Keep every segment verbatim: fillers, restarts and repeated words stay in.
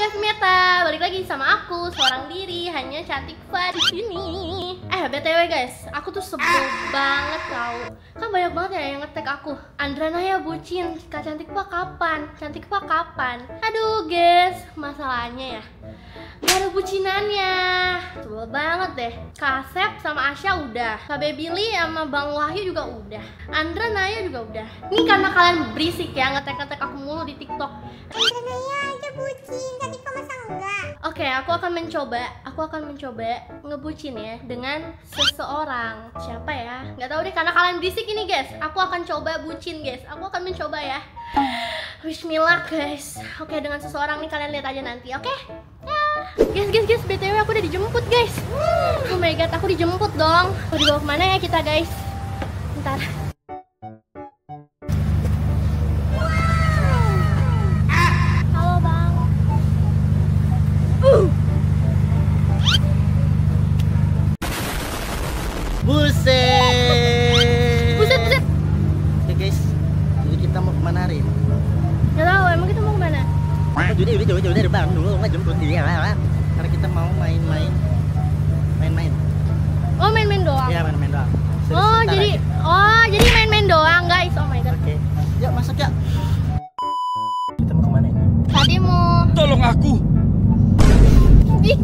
guys, Meta, balik lagi sama aku seorang diri, hanya cantik Fa di sini. Eh, B T W guys, aku tuh sebel banget tau. Kan banyak banget ya yang nge-tag aku. Andra Naya bucin, Kak Cantik Fa kapan? Cantik Fa kapan? Aduh guys, masalahnya ya gak ada bucinannya. Sebel banget deh. Kak Asep sama Asya udah, Kak Babyli sama Bang Wahyu juga udah, Andra Naya juga udah. Ini karena kalian berisik ya, ngetek-ngetek aku mulu di TikTok. Andra Naya aja bucin, Cantik Fa masa enggak? Oke, aku akan mencoba, aku akan mencoba ngebucin ya dengan seseorang. Siapa ya? Nggak tahu deh, karena kalian berisik ini guys. Aku akan coba bucin guys. Aku akan mencoba ya. Bismillah guys. Oke, dengan seseorang nih kalian lihat aja nanti, oke? Ya. Guys, guys, guys, B T W aku udah dijemput guys. Oh my god, aku dijemput dong. Mau dibawa kemana ya kita guys? Bentar. Halo bang. Uh. Buset. Buset, buset. Oke guys, jadi kita mau kemana hari ini? Gak tahu, emang kita mau kemana? Jadi udah jauh-jauh dari Bandung, nggak jemput dia lah. Karena kita mau main-main, main-main. Oh, main-main doang. Iya, main-main doang. Serius, Oh, sebentar jadi aja. oh, jadi main-main doang, guys. Oh my god. Oke, yuk masuk ya. Kita mau kemana ini? Tadi mau Tolong aku. Ih.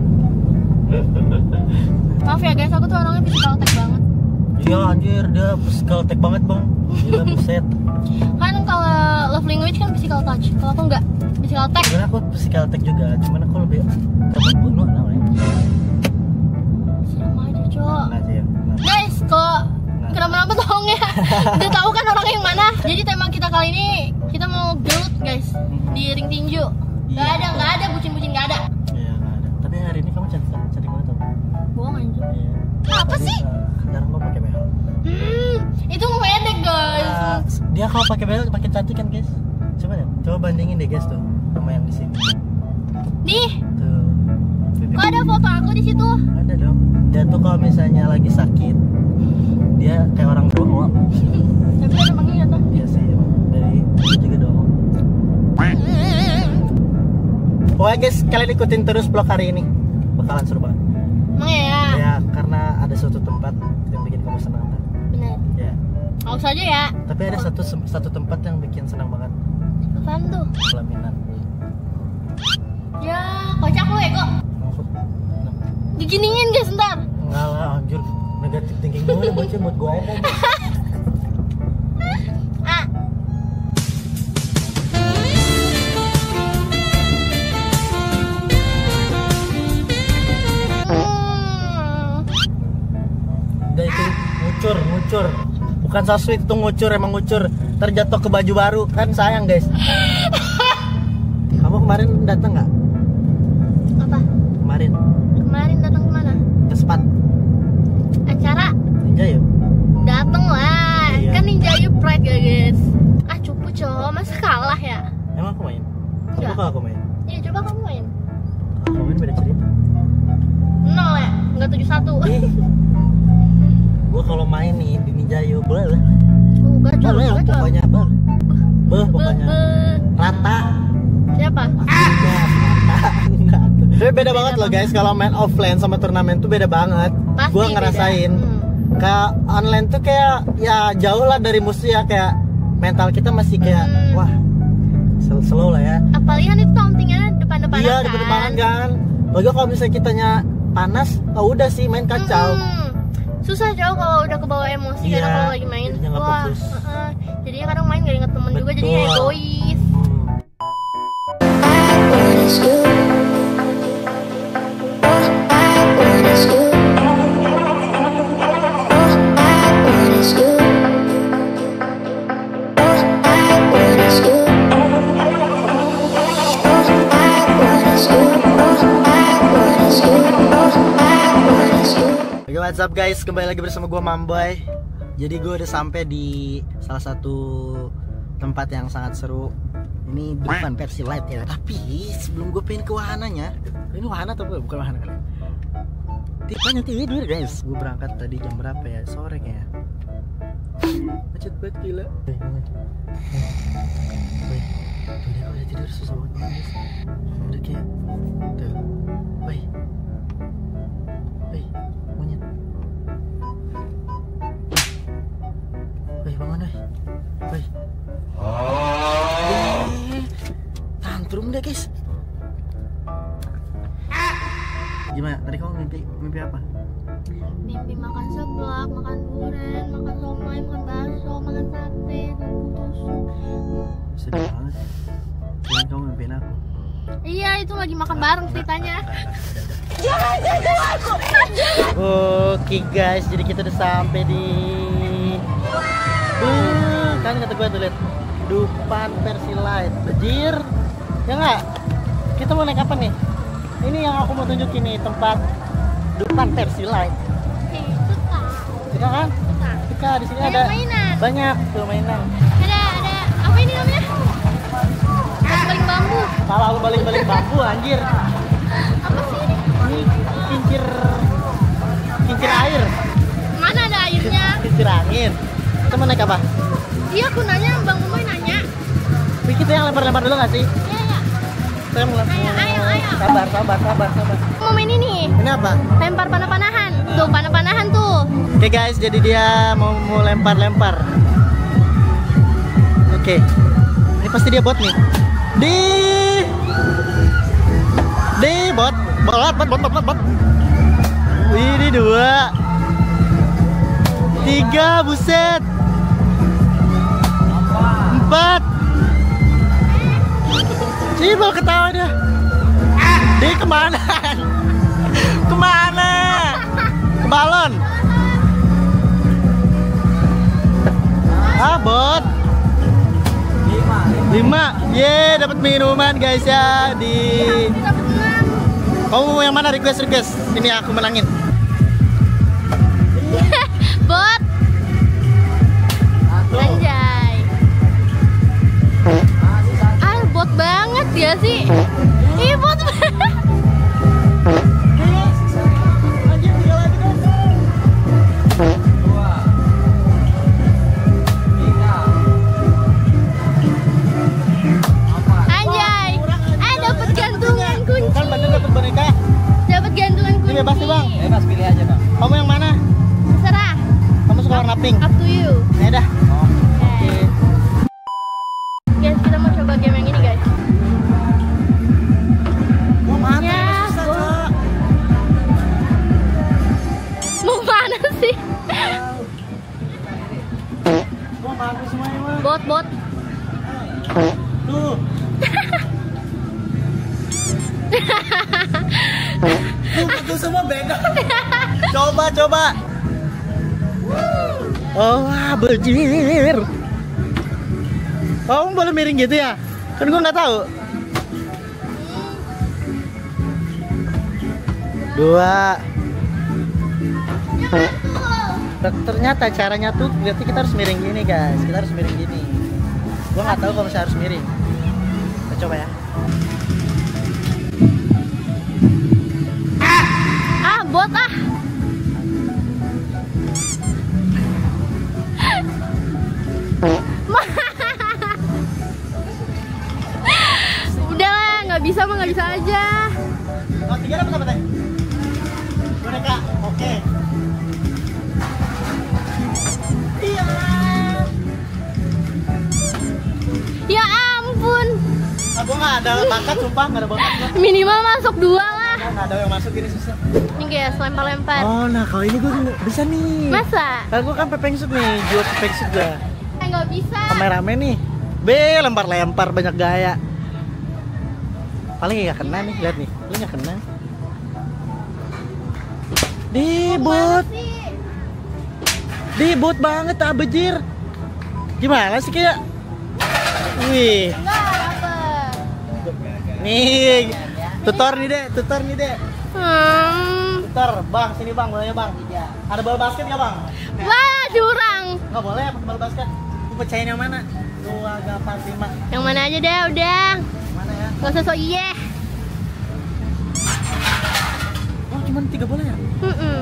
Maaf ya guys, aku tuh orangnya physical tag banget. Iya anjir, dia physical tag banget bang. Gila buset. Kan kalau love language kan physical touch. Kalau aku enggak, physical tag. Sebenarnya aku physical tag juga, cuman aku lebih dapat bunuh namanya. Serem aja, Cok. Enggak sih ya. Enggak. Guys, kok kenapa-napa tolong ya. Udah tahu kan orangnya yang mana. Jadi tema kita kali ini kita mau gelut guys di ring tinju. Gak Iya. ada, gak ada bucin-bucin gak ada. Iya nggak ada. Tapi hari ini kamu cantik, cantik banget tuh. Bohong anjir. Iya. Apa Tadi, sih? uh, Sekarang lo pakai behel. Hmm, itu ngedek guys. Uh, dia kalau pakai behel makin cantik kan guys. Coba deh, coba bandingin deh guys tuh sama yang di sini. Nih, Tuh. Pipi. kok ada foto aku di situ? Ada dong. Dia tuh kalau misalnya lagi sakit, dia kayak orang doang. Tapi ada manggilnya tuh. Iya sih, emang. Dari itu juga doang. Pokoknya guys, kalian ikutin terus vlog hari ini. Bakalan seru banget. Emang ya? Ya, karena ada suatu tempat yang bikin kamu senang. Kan? Bener. Ya. Awas aja ya. Tapi ada satu satu tempat yang bikin senang banget. Apaan tuh? Pelaminan. Ya, kocak lu ya kok. Maksud? Diginingin guys ntar. Enggak lah, anjir. Negatif thinking gue bocah buat gue aja. Ah. Hmm. Udah itu ngucur, ngucur. Bukan so sweet itu ngucur, emang ngucur. Terjatuh ke baju baru, kan sayang guys. Kamu kemarin datang nggak? Apa? Kemarin Kemarin datang kemana? ke Spat Acara? Ninja ya? Dateng lah. Iya. Kan Ninja You Pride ya guys. Ah cupu cowok, masa kalah ya? Emang aku main? Nggak. Coba kalau aku main. Iya coba kamu main. Aku main beda cerita. Nol ya? Enggak tujuh satu. Gue kalau main nih di Ninja You boleh lah. Oh, gacor, Boleh lah gacor. pokoknya beh. Beh pokoknya. Be- Rata. Siapa? Tapi beda banget loh guys, kalau main offline sama turnamen tuh beda banget. Pasti Gue beda. ngerasain. Hmm. Kayak online tuh kayak ya jauh lah dari musuh ya, kayak mental kita masih kayak Hmm. wah slow, slow lah ya. Apalagi kan itu tauntingnya depan-depanan Iya kan? di depan kan. Lagi kalau misalnya kitanya panas, oh udah sih main kacau. Hmm. Susah jauh kalau udah kebawa emosi Iya, karena kalau lagi main. jadinya nggak Wah, fokus. uh-uh. Jadinya kadang main gak inget temen juga, Betul. jadinya egois. Hmm. Oke, what's up guys, kembali lagi bersama gue Mamboy. Jadi gue udah sampai di salah satu tempat yang sangat seru. Ini bukan versi light ya, tapi sebelum gue pengen ke wahananya, ini wahana atau bukan wahana kali? Tipanya tidur guys. Gue berangkat tadi jam berapa ya? Sore kayaknya. Macet banget gila. Wih, udah udah tidur susah banget guys. Udah kayak seru nggak guys? Gimana? Tadi kamu mimpi mimpi apa? Mimpi makan seblak, makan durian, makan somai, makan bakso, makan sate, tusuk. Sedih banget. Kirain kamu mimpiin aku. Iya, itu lagi makan bareng ceritanya. Oke guys, jadi kita udah sampai di uh, kan kata gue tuh lihat Dufan versi light. Bajir. Ya nggak? Kita mau naik apa nih? Ini yang aku mau tunjukin nih, tempat Dufan versi light. Itu kak. Suka kan? Suka. Di sini ada mainan. banyak tuh mainan. Ada ada apa ini namanya? Baling bambu. Salah lu balik-balik bambu anjir. Apa sih ini? Ini kincir kincir air. Mana ada airnya? Kincir angin. Kita mau naik apa? Iya, aku nanya, Bang Umoy nanya. Wih, kita yang lempar-lempar dulu nggak sih? Iya, iya. Saya mau lempar. Ayo, ayo, ayo. Sabar, sabar, sabar, sabar. Mau main ini. Ini apa? Lempar panah-panahan. Tuh, panah-panahan tuh. Oke guys, jadi dia mau mau lempar-lempar. Oke. Ini pasti dia bot nih. Di Di bot. Bot, bot, bot, bot, bot. Wih, ini dua. Tiga, buset. Empat. Cibol ketawa dia. Di kemana? Kemana? Ke balon. Ah, bot. Lima. Ye, dapat minuman guys ya di. Kamu mau yang mana? Request request. Ini aku menangin. Bot. Anjay. Ah, bot banget ya sih. Ih, bot banget. Anjay. Ah, dapat gantungan kunci. Kan bener dapat boneka. Dapat gantungan kunci. Bebas nih bang. Bebas pilih aja bang. Kamu yang mana? Terserah. Kamu suka warna pink? Up to you. Ya dah. Oke. Guys, kita mau coba game yang ini guys. Mau mana? Ya, Susah, gua- Cok. Mau mana sih? Mau mana semuanya mah? Bot, bot. Tuh. Tuh, itu semua beda. Coba, coba. Oh, wah, bajir. Kamu boleh miring gitu ya? Kan gua nggak tahu. Dua. Ternyata caranya tuh berarti kita harus miring gini guys. Kita harus miring gini. Gua nggak tahu kalau saya harus miring. Kita coba ya. Ah, bot ah. Udah lah, nggak bisa mah nggak bisa aja. Oh, tiga dapat apa teh? Boneka. Oke. Iya. Ya ampun. Ah, gua nggak ada bakat, sumpah nggak ada bakat. Gua. Minimal masuk dua lah. Nggak ada yang masuk ini susah. Ini guys, lempar-lempar. Oh, nah kalau ini gua bisa nih. Masa? Kalau gua kan pepeng shoot nih, jual pepeng shoot gua. Eh, nggak bisa. Kameramen nih. B lempar-lempar banyak gaya. Paling nggak kena nih, lihat nih. Lu nggak kena. Dibut. Mana sih? Dibut banget ah bejir. Gimana sih kayak? Wih. Nggak dapet. Nih. Tutor nih, Dek. Tutor nih, Dek. Hmm. Tutor, Bang, sini Bang, bolanya Bang. Ada bola basket nggak Bang? Wah, curang. Nggak boleh pakai bola basket. Lu pecahin yang mana? Dua, empat, lima. Yang mana aja deh, udah. Mana ya? Gak usah sok iya. Oh, cuma tiga bola ya? Mm-mm.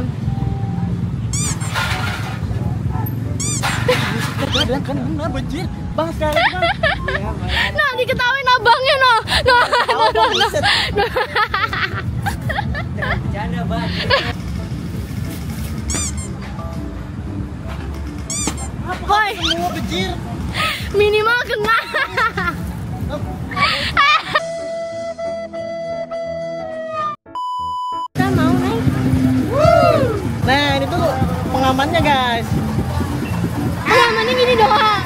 Gue bilang kan enggak bejir. Bang sekali Bang. Nah, diketawain abangnya no. No, no, no, no. No. Bercanda bang. Woi, Semua bejir. minimal kena. pengalamannya guys. Pengalamannya gini doang.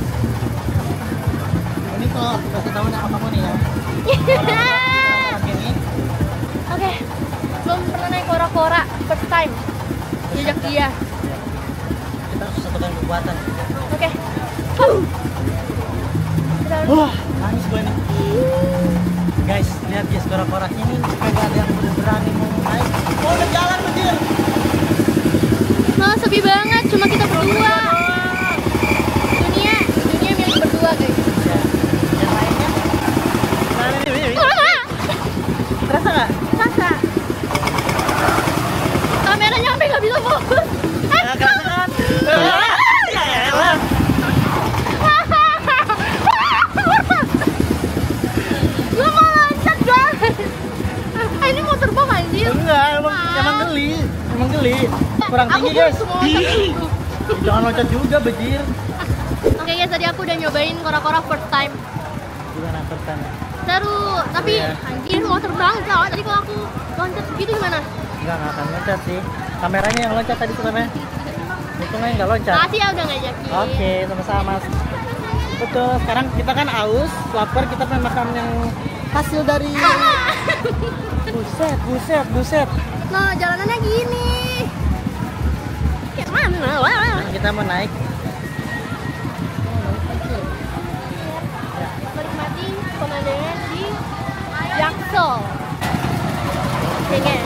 Ini kok kasih tahu nih apa nih ya. Ini. Oke, belum pernah naik kora-kora, first time. Jejak dia. Kita harus satukan kekuatan. Oke. Wah, nangis gue nih. Guys, lihat guys kora-kora ini kagak ada yang berani mau naik. Oh, udah jalan Bajir. Nah, sepi banget, cuma kita berdua. Dunia, dunia milik berdua guys. Ya. Yang lainnya? Nah, ini, ini, ini. Terasa nggak? Rasa. Kameranya sampai nggak bisa fokus. Ya, kerasa kan? Ya, elah. Lu mau loncat guys. Ah, ini mau terbang anjir. Enggak, emang, emang geli. Emang geli. Kurang tinggi Aku guys. semua loncat. Jangan loncat juga Bajir. Oke guys, tadi aku udah nyobain kora-kora first time. Gimana pertama? Seru, tapi Iya. anjir mau terbang kalau tadi kalau aku loncat gitu gimana? Enggak, nggak akan loncat sih. Kameranya yang loncat tadi sebenarnya. Untungnya nggak loncat. Makasih ya udah ngajakin. Oke, sama-sama. Betul, sekarang kita kan aus, lapar, kita pengen makan yang hasil dari buset, buset, buset. Nah, jalanannya gini. Kayak mana? Wah. Nah, kita mau naik. Menikmati pemandangan di Jaksel. Pengen.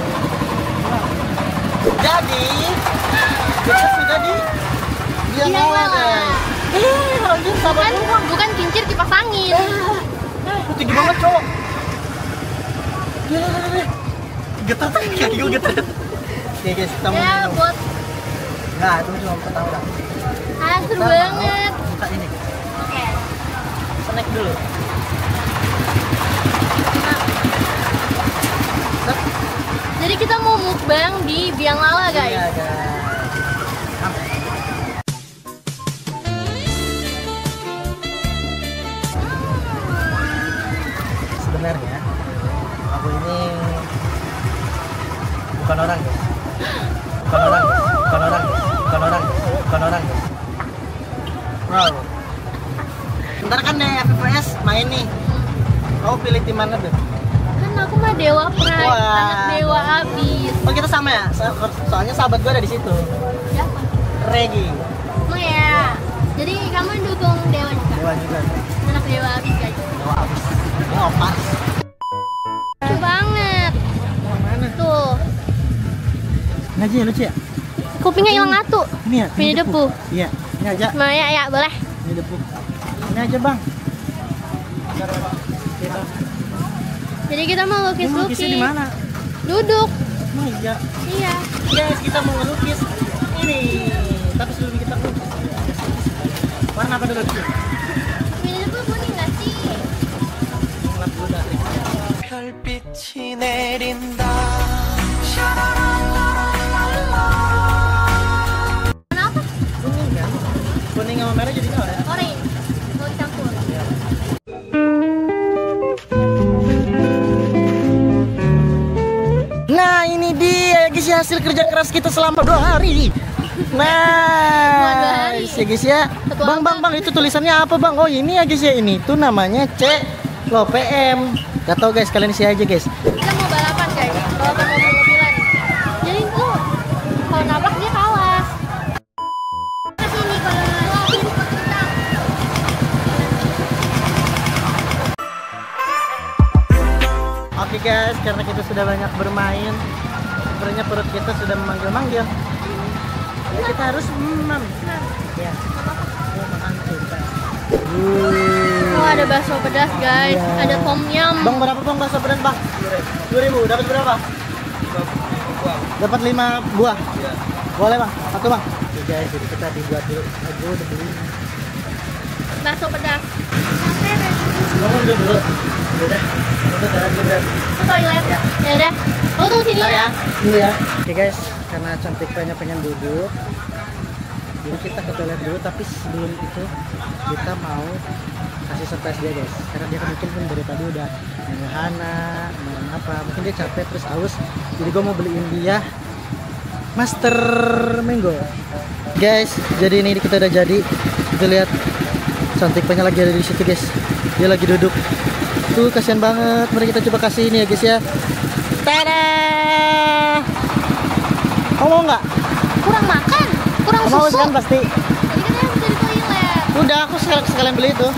Jadi, kita sudah di Biang Biang Lala, Lala. guys. Eh, lanjut sabar Bukan, dulu. bukan kincir kipas angin. Itu tinggi banget, cowok. Gila, gila, gila. Getar, kaki gue getar. Oke, guys, kita mau Ya minum. buat Nah, itu cuma pertama. ah, seru Kita mau banget. buka ini. Oke. Snack dulu. Set. Jadi kita mau mukbang di Biang Lala guys. Iya, guys. Sampai. Sebenarnya aku ini bukan orang guys. Bukan orang, guys. bukan orang, guys. bukan orang, guys. bukan orang. guys. Wow. Ntar kan nih F P S main nih. Kamu pilih tim mana deh? Kan aku mah Dewa Pride, Wah. anak Dewa abis. Oh kita sama ya. So- Soalnya sahabat gue ada di situ. Siapa? Regi. Oh ya. Jadi kamu dukung Dewa juga? Dewa juga. Anak Dewa abis guys. Dewa abis. Ini opas. Lucu banget. Yang mana? Tuh, Ini aja ya lucu ya. kupingnya hilang satu. Ini ya. Winnie the Pooh. Iya. Ini aja. Maya ya boleh. Ini debu. Ini aja bang. Kita. Jadi kita mau Ini lukis-lukis. melukisnya di mana? Duduk. Oh iya. Iya. Guys, kita mau melukis ini. Tapi sebelum kita lukis, warna apa dulu? Winnie the Pooh kuning nggak sih? Gelap dulu dah. 별빛이 내린다. Kenapa? Kuning kan? Kuning sama merah jadi nggak ya? Orange. Mau campur. Nah ini dia guys ya, hasil kerja keras kita selama dua hari. Nah, hari. ya guys ya. Satu Bang, bang, bang, itu tulisannya apa bang? Oh ini ya guys ya, ini tuh namanya C lo P M. Gak tau guys, kalian isi aja guys. Kita mau balapan guys. Balapan mobil-mobilan. Jadi tuh kalau nabrak dia kalah. Kesini kalau mobil menang. Oke guys, karena kita sudah banyak bermain, sebenarnya perut kita sudah memanggil-manggil. Jadi kita harus memam. Ya. Mau makan kita. Oh ada bakso pedas guys. Iya. Ada tom yum. Bang berapa bang bakso pedas bang? Dua ribu. Dapat berapa? Dapat lima buah. Boleh bang, satu bang. Oke guys, jadi kita dibuat dulu. Aku udah beli. Bakso pedas. Kamu udah dulu. Udah. Udah jalan dulu. Ke toilet. Ya udah. Oh tunggu sini Bentar ya. Dulu ya. Oke guys, karena cantiknya pengen duduk, jadi kita ke toilet dulu. Tapi sebelum itu kita mau kasih surprise dia guys, karena dia mungkin pun dari tadi udah ngehana, main apa, mungkin dia capek terus haus. Jadi gue mau beliin dia Master Mango. Guys, jadi ini kita udah jadi. Kita lihat cantik banyak lagi ada di situ guys. Dia lagi duduk. Tuh kasihan banget. Mari kita coba kasih ini ya guys ya. Tada! Kamu mau nggak? Kurang makan, kurang Kamu haus susu. kan pasti. Tadi katanya bisa di toilet. Udah aku sekal- sekalian beli itu.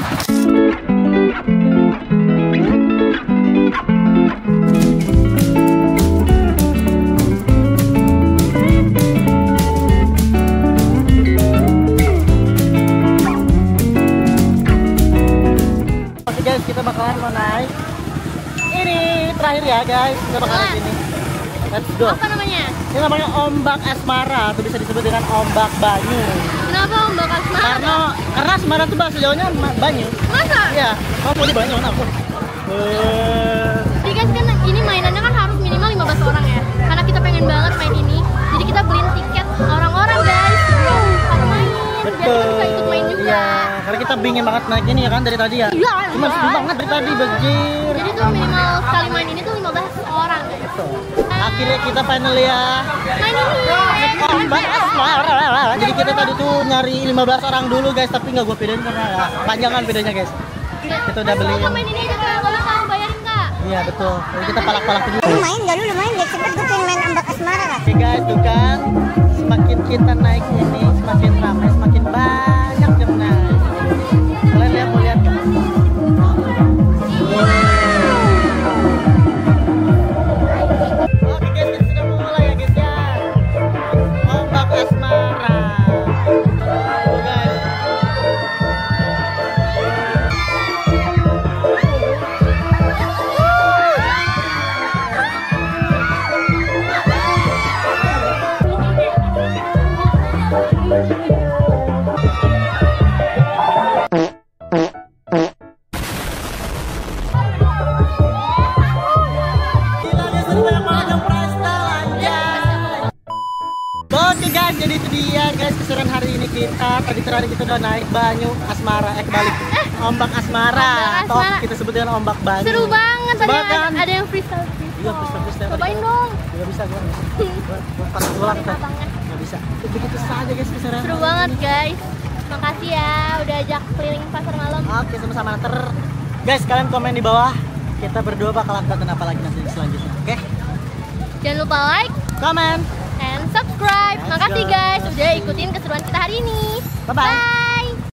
Oke guys, kita bakalan mau naik. Ini terakhir ya guys, kita bakalan naik ini. Let's go. Apa namanya? Ini namanya ombak asmara, atau bisa disebut dengan ombak banyu. Kenapa ombak asmara? Karena karena asmara itu bahasa Jawanya ma- banyu. Masa? Iya, kamu mau di banyu mana aku? Eh, Jadi guys kan ini mainannya kan harus minimal lima belas orang ya. Karena kita pengen banget main ini. Jadi kita beliin tiket orang-orang guys. Wow, pada main. Biar kita bisa ikut main juga. Iya, karena kita bingin banget naik ini ya kan dari tadi ya. Iya. Cuma sepi banget dari tadi bajir. Jadi tuh minimal sekali main ini tuh lima belas orang guys. Akhirnya kita final ya. Main ini. Ombak asmara. Jadi kita tadi tuh nyari lima belas orang dulu guys, tapi nggak gue pedain karena ya, panjangan pedanya guys. Kita udah beli. Kita main ini aja kak, kalau kamu bayarin kak. Iya betul. Jadi kita palak-palak dulu. Lumayan gak lu lumayan gak cepet gue pengen main ombak asmara lah. Oke guys, tuh kan semakin kita naik ini semakin ramai, semakin banyak yang naik. Kalian lihat, mau lihat kan? Oke guys, kita sudah mulai ya guys ya. Ombak asmara. Tuh guys. Gila guys, ini banyak banget yang presta lanjut. Oke guys, jadi itu dia guys keseruan hari ini kita. Tadi terakhir kita udah naik banyu asmara, eh kebalik. Ombak asmara. Ombak Atau asmara. kita sebut dengan ombak banyu. Seru banget. Tadi Seru ada, kan? ada yang freestyle. Iya, freestyle-freestyle. Cobain dong. Gak bisa, gue gak bisa. Gue pas pulang kan. Gak bisa. Begitu saja guys keseruan. Seru hari banget ini. guys. Makasih ya udah ajak keliling pasar malam. Oke, sama-sama. Ter guys, kalian komen di bawah. Kita berdua bakal update apa lagi nanti selanjutnya. Oke? Jangan lupa like Comment. and subscribe. Let's Makasih go. guys udah ikutin keseruan kita hari ini. Bye-bye. Bye.